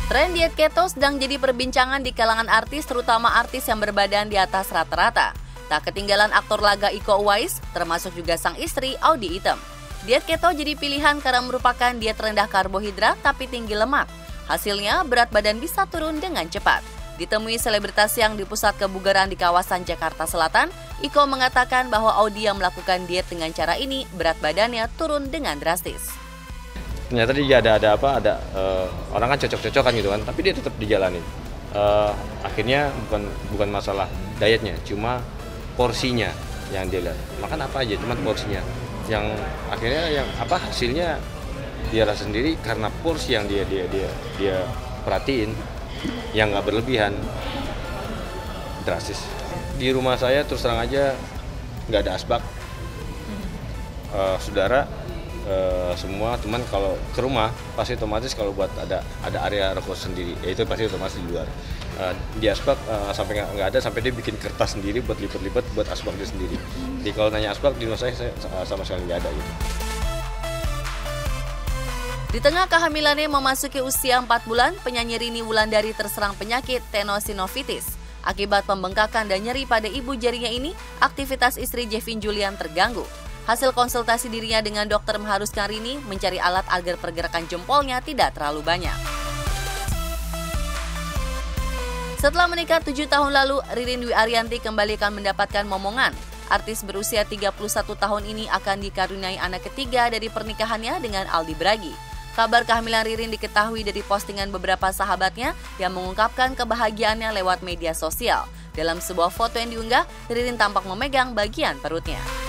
Tren diet keto sedang jadi perbincangan di kalangan artis, terutama artis yang berbadan di atas rata-rata. Tak ketinggalan aktor laga Iko Uwais, termasuk juga sang istri Audy Item. Diet keto jadi pilihan karena merupakan diet rendah karbohidrat tapi tinggi lemak. Hasilnya, berat badan bisa turun dengan cepat. Ditemui selebritas yang di pusat kebugaran di kawasan Jakarta Selatan, Iko mengatakan bahwa Audy yang melakukan diet dengan cara ini, berat badannya turun dengan drastis. Ternyata dia ada orang kan cocok-cocokan gitu kan, tapi dia tetap dijalanin. Akhirnya bukan masalah dietnya, cuma porsinya yang dia lihat. Makan apa aja, cuma porsinya. Yang akhirnya hasilnya dia rasa sendiri karena porsi yang dia perhatiin, yang nggak berlebihan, drastis. Di rumah saya terus terang aja nggak ada asbak, saudara. Semua teman kalau ke rumah pasti otomatis kalau buat ada area rokok sendiri, itu pasti otomatis di luar. Di asbak sampai nggak ada, sampai dia bikin kertas sendiri buat lipat-lipat buat asbak dia sendiri. Jadi kalau nanya asbak di rumah saya sama sekali nggak ada gitu. Di tengah kehamilannya memasuki usia 4 bulan, penyanyi Rini Wulandari terserang penyakit tenosinovitis. Akibat pembengkakan dan nyeri pada ibu jarinya ini, aktivitas istri Jevin Julian terganggu. Hasil konsultasi dirinya dengan dokter mengharuskan Rini mencari alat agar pergerakan jempolnya tidak terlalu banyak. Setelah menikah 7 tahun lalu, Ririn Dwi Ariyanti kembali akan mendapatkan momongan. Artis berusia 31 tahun ini akan dikaruniai anak ketiga dari pernikahannya dengan Aldi Bragi. Kabar kehamilan Ririn diketahui dari postingan beberapa sahabatnya yang mengungkapkan kebahagiaannya lewat media sosial. Dalam sebuah foto yang diunggah, Ririn tampak memegang bagian perutnya.